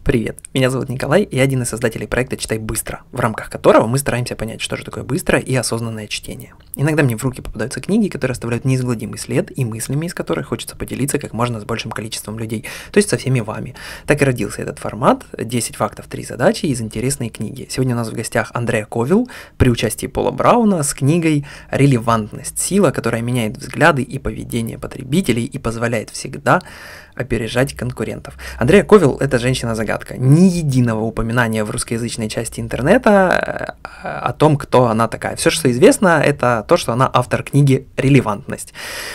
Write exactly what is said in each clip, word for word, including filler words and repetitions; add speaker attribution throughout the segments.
Speaker 1: Привет, меня зовут Николай, я один из создателей проекта «Читай быстро», в рамках которого мы стараемся понять, что же такое быстрое и осознанное чтение. Иногда мне в руки попадаются книги, которые оставляют неизгладимый след, и мыслями из которых хочется поделиться как можно с большим количеством людей, то есть со всеми вами. Так и родился этот формат «десять фактов, три задачи» из интересной книги. Сегодня у нас в гостях Андреа Ковил при участии Пола Брауна с книгой «Релевантность. Сила, которая меняет взгляды и поведение потребителей и позволяет всегда опережать конкурентов». Андреа Ковил – это женщина-загадка. Ни единого упоминания в русскоязычной части интернета о том, кто она такая. Все, что известно, это то, что она автор книги «Релевантность».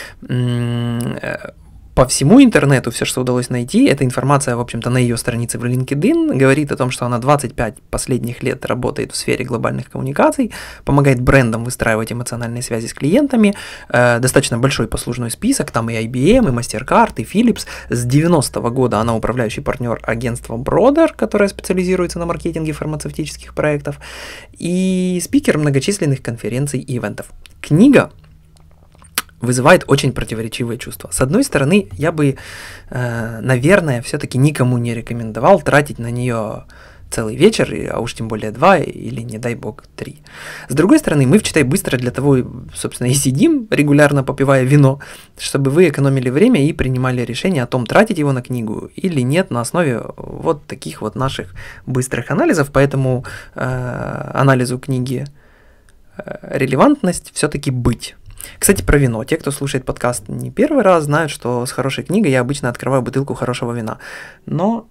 Speaker 1: По всему интернету все, что удалось найти, эта информация, в общем-то, на ее странице в LinkedIn, говорит о том, что она двадцать пять последних лет работает в сфере глобальных коммуникаций, помогает брендам выстраивать эмоциональные связи с клиентами, э, достаточно большой послужной список, там и ай би эм, и MasterCard, и Philips. С девяностого года она управляющий партнер агентства Brother, которое специализируется на маркетинге фармацевтических проектов, и спикер многочисленных конференций и ивентов. Книга вызывает очень противоречивые чувства. С одной стороны, я бы, э, наверное, все-таки никому не рекомендовал тратить на нее целый вечер, а уж тем более два или, не дай бог, три. С другой стороны, мы в «Читай быстро» для того, собственно, и сидим, регулярно попивая вино, чтобы вы экономили время и принимали решение о том, тратить его на книгу или нет, на основе вот таких вот наших быстрых анализов. Поэтому э, анализу книги э, «Релевантность» все-таки быть. Кстати, про вино. Те, кто слушает подкаст не первый раз, знают, что с хорошей книгой я обычно открываю бутылку хорошего вина. Но,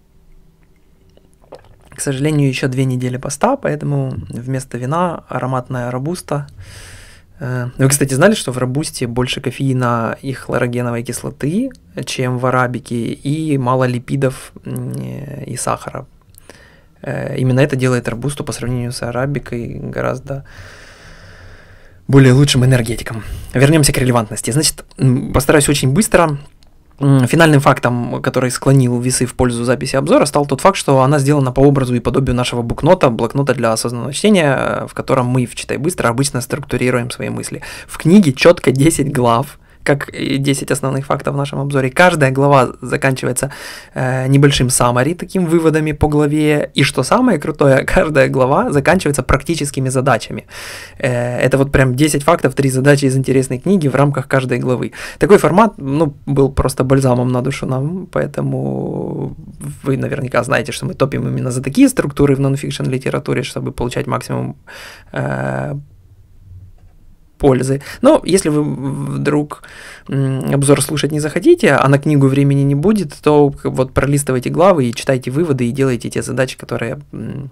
Speaker 1: к сожалению, еще две недели поста, поэтому вместо вина ароматная робуста. Вы, кстати, знали, что в робусте больше кофеина и хлорогеновой кислоты, чем в арабике, и мало липидов и сахара. Именно это делает робусту по сравнению с арабикой гораздо более лучшим энергетиком. Вернемся к релевантности. Значит, постараюсь очень быстро. Финальным фактом, который склонил весы в пользу записи обзора, стал тот факт, что она сделана по образу и подобию нашего букнота, блокнота для осознанного чтения, в котором мы в «Читай быстро» обычно структурируем свои мысли. В книге четко десять глав, как и десять основных фактов в нашем обзоре. Каждая глава заканчивается э, небольшим summary, таким выводами по главе. И что самое крутое, каждая глава заканчивается практическими задачами. Э, это вот прям десять фактов, три задачи из интересной книги в рамках каждой главы. Такой формат, ну, был просто бальзамом на душу нам, поэтому вы наверняка знаете, что мы топим именно за такие структуры в нон-фикшн литературе, чтобы получать максимум э, пользы. Но если вы вдруг м, обзор слушать не захотите, а на книгу времени не будет, то вот пролистывайте главы и читайте выводы и делайте те задачи, которые м,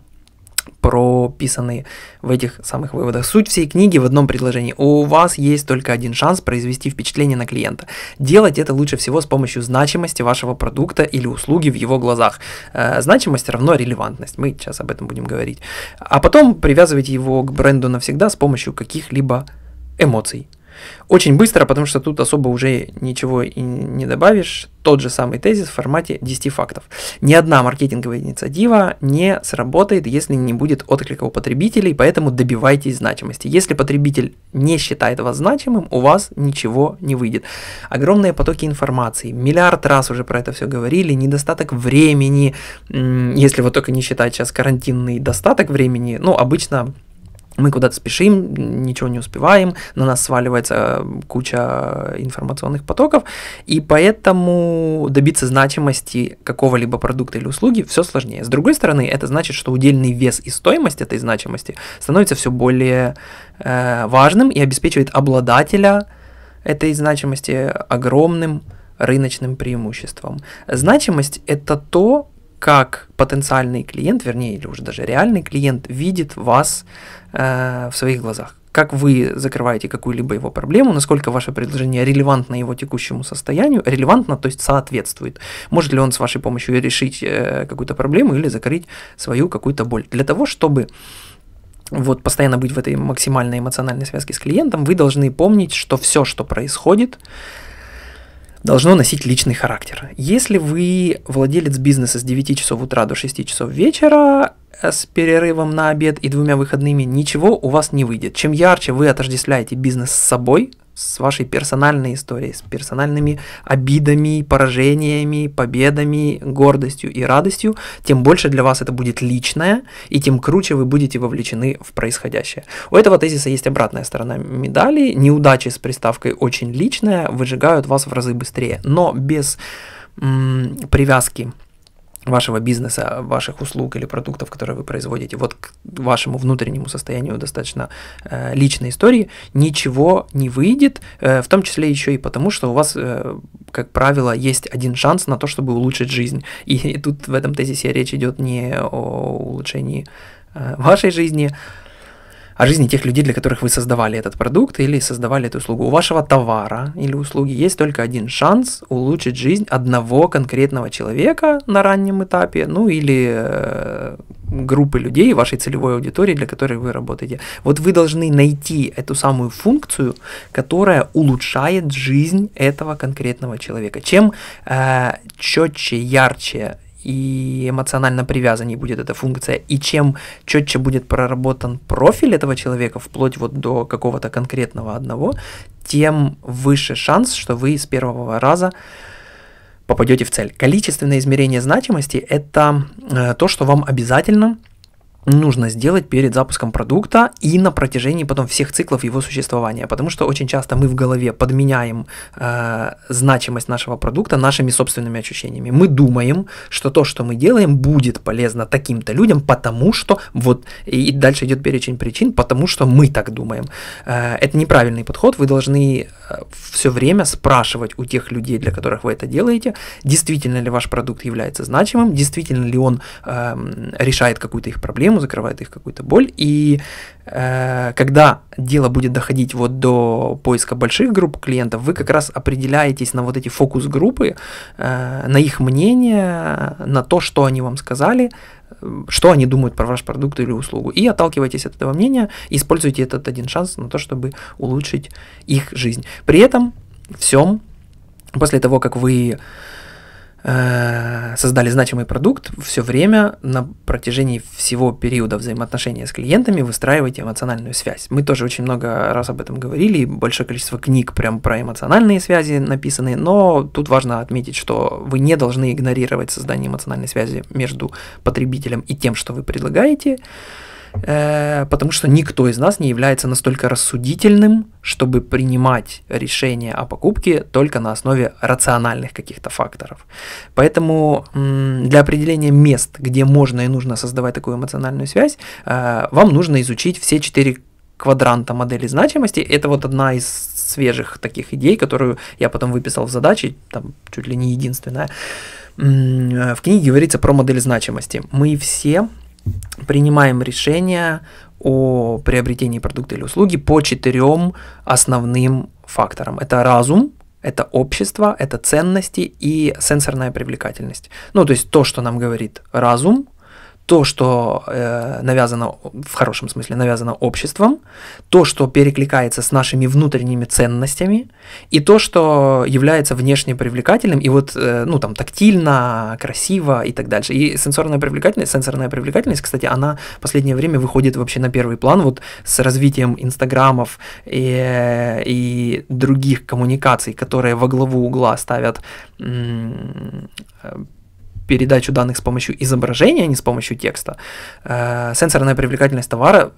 Speaker 1: прописаны в этих самых выводах. Суть всей книги в одном предложении. У вас есть только один шанс произвести впечатление на клиента. Делать это лучше всего с помощью значимости вашего продукта или услуги в его глазах. Э, значимость равно релевантность. Мы сейчас об этом будем говорить. А потом привязывайте его к бренду навсегда с помощью каких-либо эмоций. Очень быстро, потому что тут особо уже ничего и не добавишь. Тот же самый тезис в формате десяти фактов. Ни одна маркетинговая инициатива не сработает, если не будет отклика у потребителей, поэтому добивайтесь значимости. Если потребитель не считает вас значимым, у вас ничего не выйдет. Огромные потоки информации, миллиард раз уже про это все говорили, недостаток времени, если вот только не считать сейчас карантинный достаток времени, ну, обычно мы куда-то спешим, ничего не успеваем, на нас сваливается куча информационных потоков, и поэтому добиться значимости какого-либо продукта или услуги все сложнее. С другой стороны, это значит, что удельный вес и стоимость этой значимости становится все более э, важным и обеспечивает обладателя этой значимости огромным рыночным преимуществом. Значимость – это то, как потенциальный клиент, вернее, или уже даже реальный клиент видит вас э, в своих глазах. Как вы закрываете какую-либо его проблему, насколько ваше предложение релевантно его текущему состоянию, релевантно, то есть соответствует. Может ли он с вашей помощью решить э, какую-то проблему или закрыть свою какую-то боль. Для того, чтобы вот постоянно быть в этой максимальной эмоциональной связке с клиентом, вы должны помнить, что все, что происходит, должно носить личный характер. Если вы владелец бизнеса с девяти часов утра до шести часов вечера, с перерывом на обед и двумя выходными, ничего у вас не выйдет. Чем ярче вы отождествляете бизнес с собой, с вашей персональной историей, с персональными обидами, поражениями, победами, гордостью и радостью, тем больше для вас это будет личное, и тем круче вы будете вовлечены в происходящее. У этого тезиса есть обратная сторона медали. Неудачи с приставкой «очень личное» выжигают вас в разы быстрее, но без м- привязки вашего бизнеса, ваших услуг или продуктов, которые вы производите, вот к вашему внутреннему состоянию достаточно э, личной истории, ничего не выйдет, э, в том числе еще и потому, что у вас, э, как правило, есть один шанс на то, чтобы улучшить жизнь. И, и тут в этом тезисе речь идет не о улучшении э, вашей жизни, о жизни тех людей, для которых вы создавали этот продукт или создавали эту услугу. У вашего товара или услуги есть только один шанс улучшить жизнь одного конкретного человека на раннем этапе, ну или э, группы людей, вашей целевой аудитории, для которой вы работаете. Вот вы должны найти эту самую функцию, которая улучшает жизнь этого конкретного человека. Чем э, четче, ярче и эмоционально привязанней будет эта функция, и чем четче будет проработан профиль этого человека, вплоть вот до какого-то конкретного одного, тем выше шанс, что вы с первого раза попадете в цель. Количественное измерение значимости – это э, то, что вам обязательно нужно сделать перед запуском продукта и на протяжении потом всех циклов его существования, потому что очень часто мы в голове подменяем э, значимость нашего продукта нашими собственными ощущениями. Мы думаем, что то, что мы делаем, будет полезно таким-то людям, потому что вот, и дальше идет перечень причин, потому что мы так думаем. Э, это неправильный подход, вы должны все время спрашивать у тех людей, для которых вы это делаете, действительно ли ваш продукт является значимым, действительно ли он э, решает какую-то их проблему, закрывает их какую-то боль, и э, когда дело будет доходить вот до поиска больших групп клиентов, вы как раз определяетесь на вот эти фокус-группы, э, на их мнение, на то, что они вам сказали, что они думают про ваш продукт или услугу, и отталкивайтесь от этого мнения, используйте этот один шанс на то, чтобы улучшить их жизнь. При этом всем, после того, как вы создали значимый продукт, все время на протяжении всего периода взаимоотношения с клиентами выстраивайте эмоциональную связь. Мы тоже очень много раз об этом говорили, большое количество книг прям про эмоциональные связи написаны, но тут важно отметить, что вы не должны игнорировать создание эмоциональной связи между потребителем и тем, что вы предлагаете, потому что никто из нас не является настолько рассудительным, чтобы принимать решения о покупке только на основе рациональных каких-то факторов. Поэтому для определения мест, где можно и нужно создавать такую эмоциональную связь, вам нужно изучить все четыре квадранта модели значимости. Это вот одна из свежих таких идей, которую я потом выписал в задачи, там чуть ли не единственная. В книге говорится про модель значимости. Мы все принимаем решения о приобретении продукта или услуги по четырем основным факторам. Это разум, это общество, это ценности и сенсорная привлекательность. Ну, то есть то, что нам говорит разум, то, что э, навязано, в хорошем смысле, навязано обществом, то, что перекликается с нашими внутренними ценностями, и то, что является внешне привлекательным, и вот, э, ну, там, тактильно, красиво и так дальше. И сенсорная привлекательность, сенсорная привлекательность, кстати, она в последнее время выходит вообще на первый план, вот с развитием инстаграмов и, и других коммуникаций, которые во главу угла ставят м- передачу данных с помощью изображения, а не с помощью текста, э, сенсорная привлекательность товара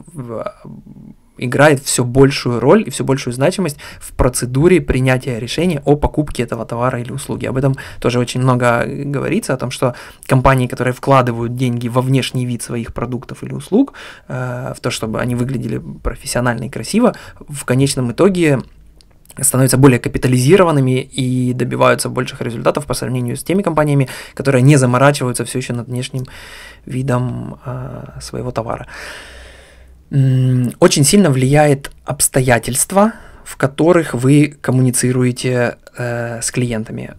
Speaker 1: играет все большую роль и все большую значимость в процедуре принятия решения о покупке этого товара или услуги. Об этом тоже очень много говорится, о том, что компании, которые вкладывают деньги во внешний вид своих продуктов или услуг, э, в то, чтобы они выглядели профессионально и красиво, в конечном итоге становятся более капитализированными и добиваются больших результатов по сравнению с теми компаниями, которые не заморачиваются все еще над внешним видом э, своего товара. Очень сильно влияет обстоятельства, в которых вы коммуницируете э, с клиентами.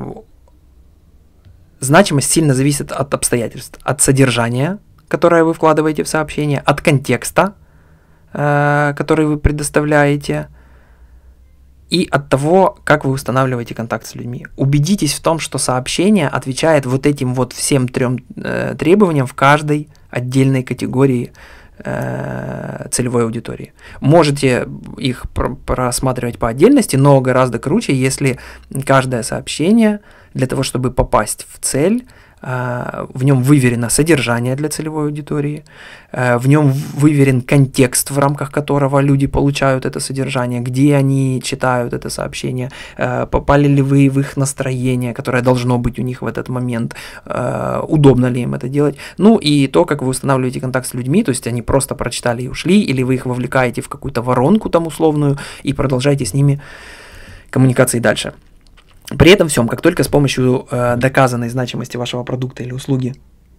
Speaker 1: Значимость сильно зависит от обстоятельств, от содержания, которое вы вкладываете в сообщение, от контекста, э, который вы предоставляете, и от того, как вы устанавливаете контакт с людьми. Убедитесь в том, что сообщение отвечает вот этим вот всем трем э, требованиям в каждой отдельной категории э, целевой аудитории. Можете их пр- просматривать по отдельности, но гораздо круче, если каждое сообщение для того, чтобы попасть в цель, в нем выверено содержание для целевой аудитории, в нем выверен контекст, в рамках которого люди получают это содержание, где они читают это сообщение, попали ли вы в их настроение, которое должно быть у них в этот момент, удобно ли им это делать, ну и то, как вы устанавливаете контакт с людьми, то есть они просто прочитали и ушли, или вы их вовлекаете в какую-то воронку там условную и продолжаете с ними коммуникации дальше. При этом всем, как только с помощью э, доказанной значимости вашего продукта или услуги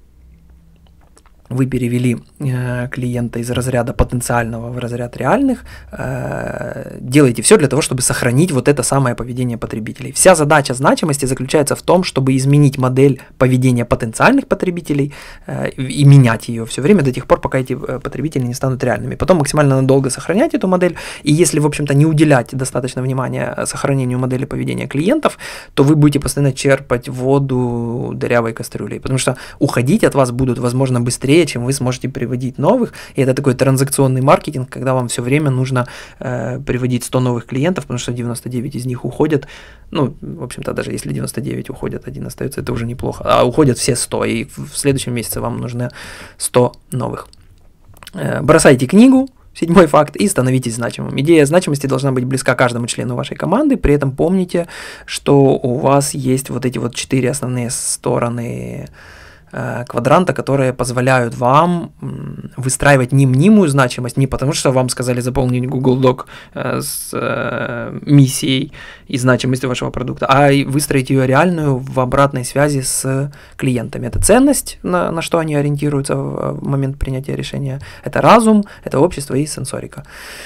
Speaker 1: вы перевели э, клиента из разряда потенциального в разряд реальных, э, делайте все для того, чтобы сохранить вот это самое поведение потребителей. Вся задача значимости заключается в том, чтобы изменить модель поведения потенциальных потребителей э, и менять ее все время до тех пор, пока эти потребители не станут реальными. Потом максимально надолго сохранять эту модель, и если, в общем-то, не уделять достаточно внимания сохранению модели поведения клиентов, то вы будете постоянно черпать воду дырявой кастрюлей, потому что уходить от вас будут, возможно, быстрее, чем вы сможете приводить новых, и это такой транзакционный маркетинг, когда вам все время нужно э, приводить сто новых клиентов, потому что девяносто девять из них уходят, ну, в общем-то, даже если девяносто девять уходят, один остается, это уже неплохо, а уходят все сто, и в следующем месяце вам нужны сто новых. Э, бросайте книгу, седьмой факт, и становитесь значимым. Идея значимости должна быть близка каждому члену вашей команды, при этом помните, что у вас есть вот эти вот четыре основные стороны квадранта, которые позволяют вам выстраивать не мнимую значимость, не потому что вам сказали заполнить Google Doc с миссией и значимостью вашего продукта, а выстроить ее реальную в обратной связи с клиентами. Это ценность, на, на что они ориентируются в момент принятия решения, это разум, это общество и сенсорика.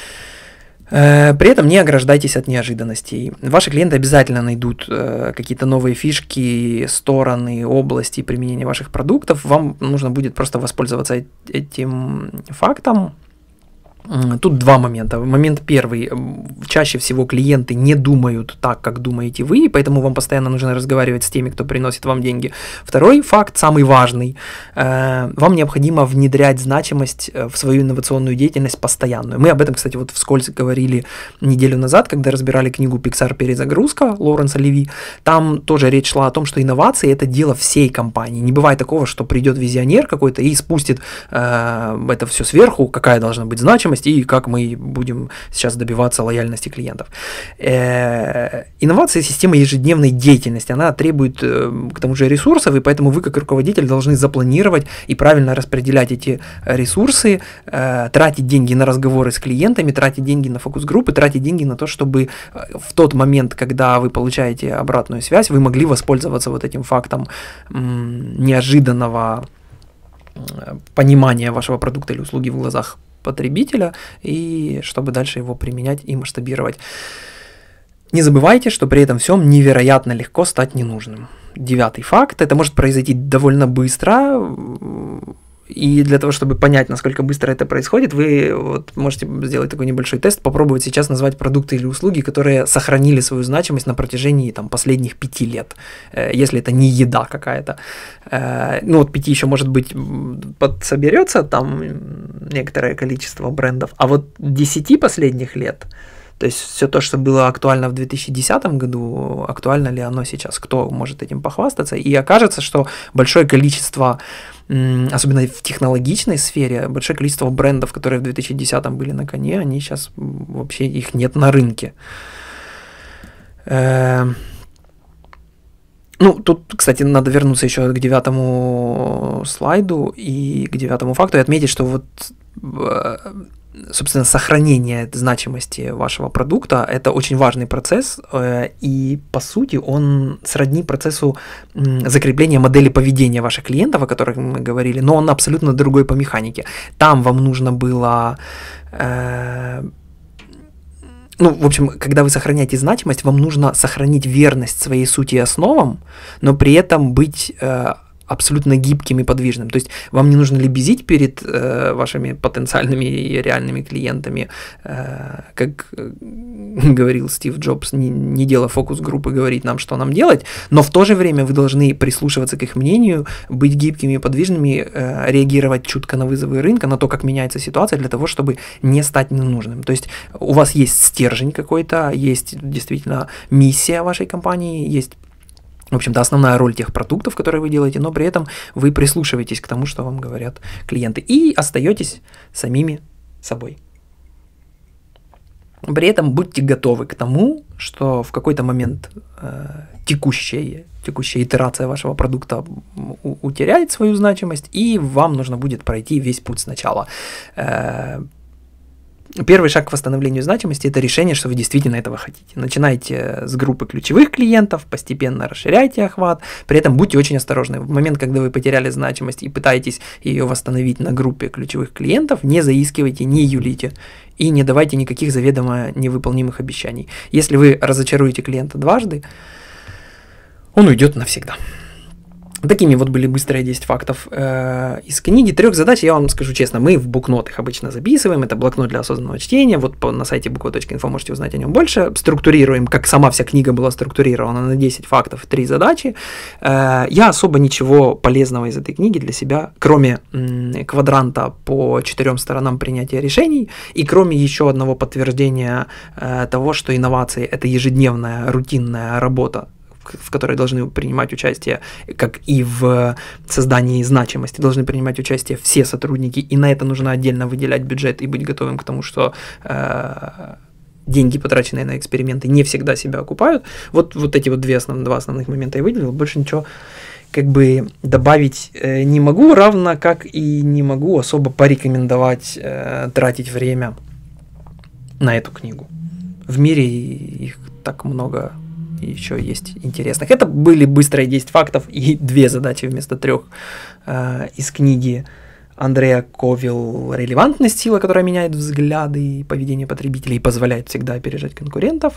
Speaker 1: При этом не ограждайтесь от неожиданностей. Ваши клиенты обязательно найдут какие-то новые фишки, стороны, области применения ваших продуктов. Вам нужно будет просто воспользоваться этим фактом. Тут два момента. Момент первый. Чаще всего клиенты не думают так, как думаете вы, поэтому вам постоянно нужно разговаривать с теми, кто приносит вам деньги. Второй факт, самый важный. Вам необходимо внедрять значимость в свою инновационную деятельность постоянную. Мы об этом, кстати, вот вскользь говорили неделю назад, когда разбирали книгу «Pixar. Перезагрузка» Лоуренса Леви. Там тоже речь шла о том, что инновации – это дело всей компании. Не бывает такого, что придет визионер какой-то и спустит это все сверху, какая должна быть значимость, и как мы будем сейчас добиваться лояльности клиентов. Э-э- инновация – система ежедневной деятельности, она требует э, к тому же ресурсов, и поэтому вы как руководитель должны запланировать и правильно распределять эти ресурсы, э- тратить деньги на разговоры с клиентами, тратить деньги на фокус-группы, тратить деньги на то, чтобы в тот момент, когда вы получаете обратную связь, вы могли воспользоваться вот этим фактом м- неожиданного понимания вашего продукта или услуги в глазах потребителя, и чтобы дальше его применять и масштабировать. Не забывайте, что при этом всем невероятно легко стать ненужным. Девятый факт. Это может произойти довольно быстро, и для того, чтобы понять, насколько быстро это происходит, вы вот можете сделать такой небольшой тест, попробовать сейчас назвать продукты или услуги, которые сохранили свою значимость на протяжении там, последних пяти лет, если это не еда какая-то. Ну вот пяти еще, может быть, подсоберется там некоторое количество брендов, а вот десяти последних лет, то есть все то, что было актуально в две тысячи десятом году, актуально ли оно сейчас, кто может этим похвастаться, и окажется, что большое количество, особенно в технологичной сфере, большое количество брендов, которые в две тысячи десятом были на коне, они сейчас вообще, их нет на рынке. Ну, тут, кстати, надо вернуться еще к девятому слайду и к девятому факту и отметить, что вот, собственно, сохранение значимости вашего продукта – это очень важный процесс, и, по сути, он сродни процессу закрепления модели поведения ваших клиентов, о которых мы говорили, но он абсолютно другой по механике. Там вам нужно было… Ну, в общем, когда вы сохраняете значимость, вам нужно сохранить верность своей сути и основам, но при этом быть э, абсолютно гибким и подвижным. То есть вам не нужно лебезить перед э, вашими потенциальными и реальными клиентами, э, как э, говорил Стив Джобс, не, не дело фокус-группы говорить нам, что нам делать, но в то же время вы должны прислушиваться к их мнению, быть гибкими и подвижными, э, реагировать чутко на вызовы рынка, на то, как меняется ситуация, для того, чтобы не стать ненужным. То есть у вас есть стержень какой-то, есть действительно миссия вашей компании, есть, в общем-то, основная роль тех продуктов, которые вы делаете, но при этом вы прислушиваетесь к тому, что вам говорят клиенты, и остаетесь самими собой. При этом будьте готовы к тому, что в какой-то момент э, текущая, текущая итерация вашего продукта у- утеряет свою значимость, и вам нужно будет пройти весь путь сначала. Э, Первый шаг к восстановлению значимости – это решение, что вы действительно этого хотите. Начинайте с группы ключевых клиентов, постепенно расширяйте охват, при этом будьте очень осторожны. В момент, когда вы потеряли значимость и пытаетесь ее восстановить на группе ключевых клиентов, не заискивайте, не юлите и не давайте никаких заведомо невыполнимых обещаний. Если вы разочаруете клиента дважды, он уйдет навсегда. Такими вот были быстрые десять фактов э, из книги. Трех задач, я вам скажу честно, мы в букнот их обычно записываем. Это блокнот для осознанного чтения. Вот по, на сайте буква точка инфо можете узнать о нем больше. Структурируем, как сама вся книга была структурирована, на десять фактов, три задачи. Э, я особо ничего полезного из этой книги для себя, кроме м, квадранта по четырем сторонам принятия решений и кроме еще одного подтверждения э, того, что инновации – это ежедневная рутинная работа, в которой должны принимать участие, как и в создании значимости, должны принимать участие все сотрудники, и на это нужно отдельно выделять бюджет и быть готовым к тому, что э, деньги, потраченные на эксперименты, не всегда себя окупают. Вот, вот эти вот две основ, два основных момента я выделил, больше ничего как бы добавить э, не могу, равно как и не могу особо порекомендовать э, тратить время на эту книгу. В мире их так много еще есть интересных. Это были быстрые десять фактов и две задачи вместо трех э, из книги Андреа Ковил «Релевантность. Сила, которая меняет взгляды и поведение потребителей и позволяет всегда опережать конкурентов».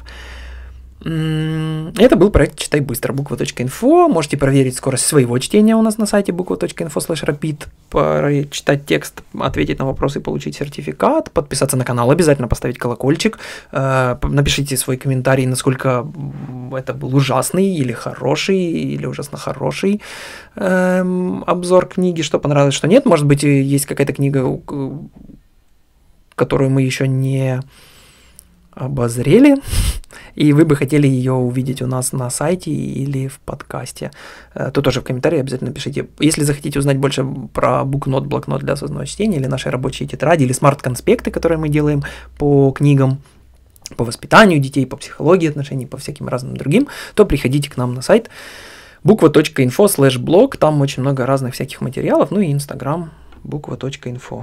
Speaker 1: Это был проект «Читай быстро» буква точка инфо. Можете проверить скорость своего чтения у нас на сайте буква точка инфо слэш рапид, прочитать текст, ответить на вопросы, получить сертификат, подписаться на канал, обязательно поставить колокольчик, напишите свой комментарий, насколько это был ужасный или хороший, или ужасно хороший обзор книги, что понравилось, что нет. Может быть, есть какая-то книга, которую мы еще не обозрели, и вы бы хотели ее увидеть у нас на сайте или в подкасте, то тоже в комментарии обязательно пишите. Если захотите узнать больше про букнот, блокнот для осознанного чтения, или наши рабочие тетради, или смарт-конспекты, которые мы делаем по книгам, по воспитанию детей, по психологии отношений, по всяким разным другим, то приходите к нам на сайт буква точка инфо слэш блог, там очень много разных всяких материалов, ну и инстаграм буква точка инфо.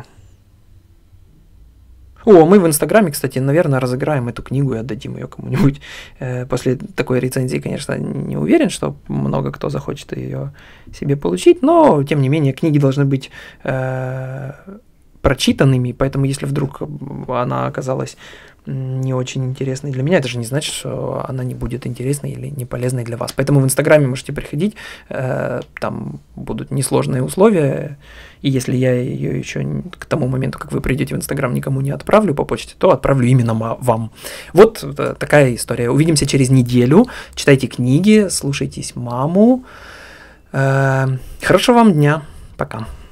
Speaker 1: О, мы в Инстаграме, кстати, наверное, разыграем эту книгу и отдадим ее кому-нибудь. После такой рецензии, конечно, не уверен, что много кто захочет ее себе получить, но, тем не менее, книги должны быть э, прочитанными, поэтому если вдруг она оказалась не очень интересной для меня, это же не значит, что она не будет интересной или не полезной для вас. Поэтому в Инстаграме можете приходить, э, там будут несложные условия, и если я ее еще к тому моменту, как вы придете в Инстаграм, никому не отправлю по почте, то отправлю именно вам. Вот э, такая история. Увидимся через неделю. Читайте книги, слушайтесь маму. Э, хорошего вам дня. Пока.